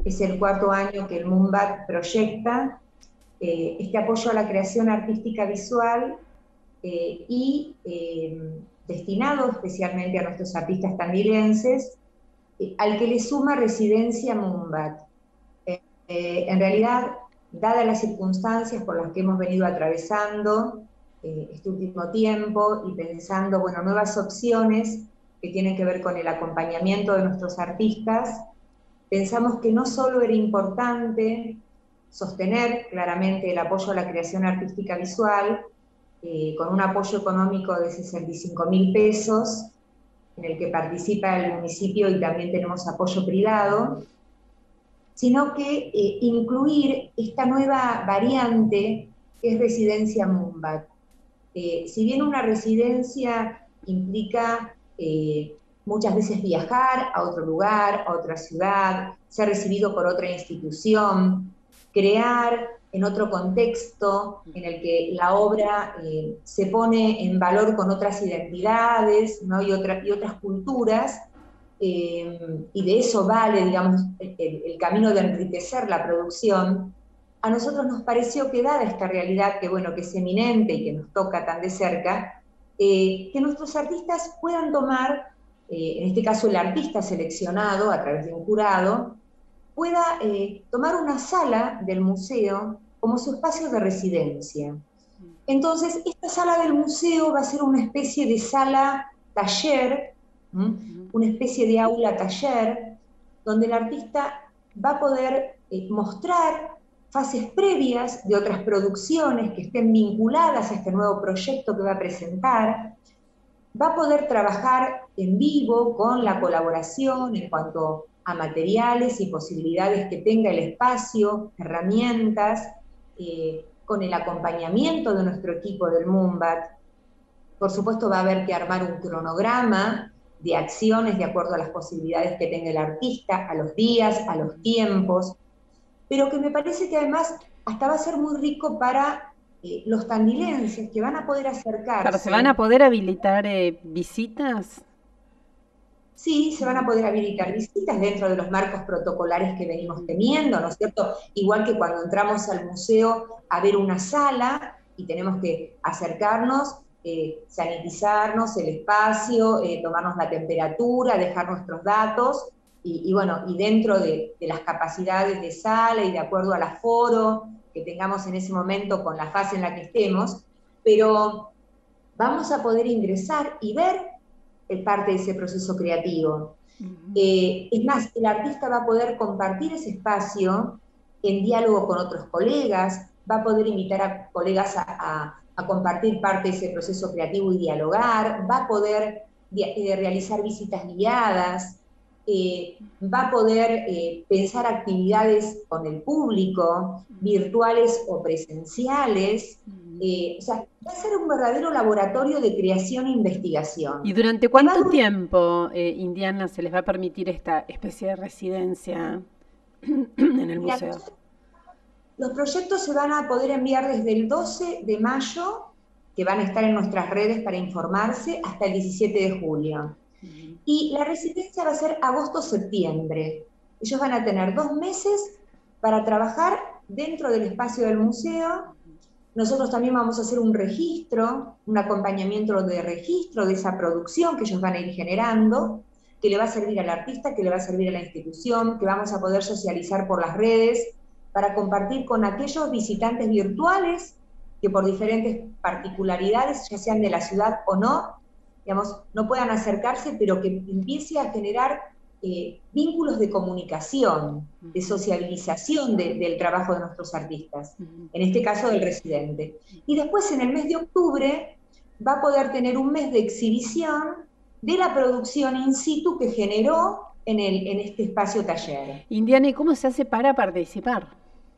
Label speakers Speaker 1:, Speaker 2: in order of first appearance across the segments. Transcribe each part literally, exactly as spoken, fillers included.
Speaker 1: es el cuarto año que el MUMBAT proyecta eh, este apoyo a la creación artística visual eh, y eh, destinado especialmente a nuestros artistas tandilenses, eh, al que le suma Residencia MUMBAT. Eh, eh, en realidad, dadas las circunstancias por las que hemos venido atravesando eh, este último tiempo y pensando, bueno, nuevas opciones que tienen que ver con el acompañamiento de nuestros artistas, pensamos que no solo era importante sostener claramente el apoyo a la creación artística visual, eh, con un apoyo económico de sesenta y cinco mil pesos, en el que participa el municipio y también tenemos apoyo privado, sino que eh, incluir esta nueva variante que es Residencia MUMBAT. Eh, si bien una residencia implica eh, muchas veces viajar a otro lugar, a otra ciudad, ser recibido por otra institución, crear en otro contexto en el que la obra eh, se pone en valor con otras identidades, ¿no? y, otra, y otras culturas, eh, y de eso vale, digamos, el, el, el camino de enriquecer la producción. A nosotros nos pareció que dada esta realidad que, bueno, que es eminente y que nos toca tan de cerca, eh, que nuestros artistas puedan tomar, eh, en este caso el artista seleccionado a través de un jurado, pueda eh, tomar una sala del museo como su espacio de residencia. Entonces, esta sala del museo va a ser una especie de sala-taller, ¿m? una especie de aula-taller, donde el artista va a poder eh, mostrar fases previas de otras producciones que estén vinculadas a este nuevo proyecto que va a presentar, va a poder trabajar en vivo con la colaboración en cuanto a materiales y posibilidades que tenga el espacio, herramientas, eh, con el acompañamiento de nuestro equipo del MUMBAT. Por supuesto va a haber que armar un cronograma de acciones de acuerdo a las posibilidades que tenga el artista, a los días, a los tiempos, pero que me parece que además hasta va a ser muy rico para eh, los tandilenses, que van a poder acercarse.
Speaker 2: Claro, ¿se van a poder habilitar eh, visitas?
Speaker 1: Sí, se van a poder habilitar visitas dentro de los marcos protocolares que venimos teniendo, ¿no es cierto? Igual que cuando entramos al museo a ver una sala y tenemos que acercarnos, eh, sanitizarnos el espacio, eh, tomarnos la temperatura, dejar nuestros datos, y, y bueno, y dentro de, de las capacidades de sala y de acuerdo al aforo que tengamos en ese momento con la fase en la que estemos, pero vamos a poder ingresar y ver parte de ese proceso creativo. Uh-huh. Eh, es más, el artista va a poder compartir ese espacio en diálogo con otros colegas, va a poder invitar a colegas a, a, a compartir parte de ese proceso creativo y dialogar, va a poder de, realizar visitas guiadas, eh, va a poder eh, pensar actividades con el público, virtuales o presenciales. Eh, o sea, va a ser un verdadero laboratorio de creación e investigación.
Speaker 2: ¿Y durante cuánto tiempo, eh, Indiana, se les va a permitir esta especie de residencia en el museo?
Speaker 1: Mira, los proyectos se van a poder enviar desde el doce de mayo, que van a estar en nuestras redes para informarse, hasta el diecisiete de julio. Uh-huh. Y la residencia va a ser agosto-septiembre. Ellos van a tener dos meses para trabajar dentro del espacio del museo. Nosotros también vamos a hacer un registro, un acompañamiento de registro de esa producción que ellos van a ir generando, que le va a servir al artista, que le va a servir a la institución, que vamos a poder socializar por las redes, para compartir con aquellos visitantes virtuales que por diferentes particularidades, ya sean de la ciudad o no, digamos, no puedan acercarse, pero que empiece a generar eh, vínculos de comunicación, de sociabilización de, del trabajo de nuestros artistas, en este caso del residente. Y después en el mes de octubre va a poder tener un mes de exhibición de la producción in situ que generó en, el, en este espacio taller.
Speaker 2: Indiana, ¿y cómo se hace para participar?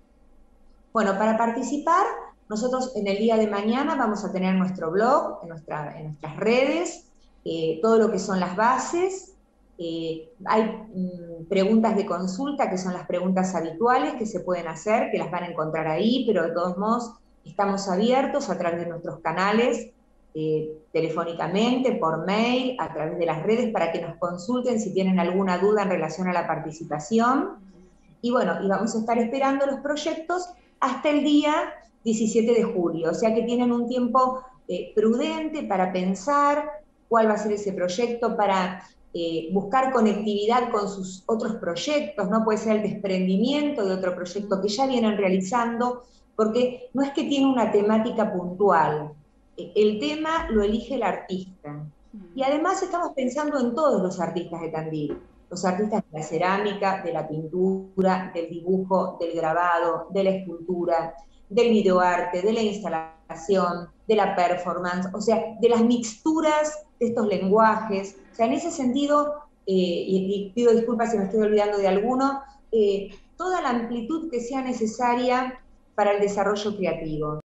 Speaker 1: Bueno, para participar, nosotros en el día de mañana vamos a tener nuestro blog, en, nuestra, en nuestras redes, eh, todo lo que son las bases. Eh, hay mm, preguntas de consulta, que son las preguntas habituales que se pueden hacer, que las van a encontrar ahí, pero de todos modos estamos abiertos a través de nuestros canales, eh, telefónicamente, por mail, a través de las redes, para que nos consulten si tienen alguna duda en relación a la participación. y bueno, y vamos a estar esperando los proyectos hasta el día diecisiete de julio, o sea que tienen un tiempo eh, prudente para pensar cuál va a ser ese proyecto, para eh, buscar conectividad con sus otros proyectos, ¿no? Puede ser el desprendimiento de otro proyecto que ya vienen realizando, porque no es que tiene una temática puntual, el tema lo elige el artista. Y además estamos pensando en todos los artistas de Tandil, los artistas de la cerámica, de la pintura, del dibujo, del grabado, de la escultura, del videoarte, de la instalación, de la performance, o sea, de las mixturas de estos lenguajes. O sea, en ese sentido, eh, y, y pido disculpas si me estoy olvidando de alguno, eh, toda la amplitud que sea necesaria para el desarrollo creativo.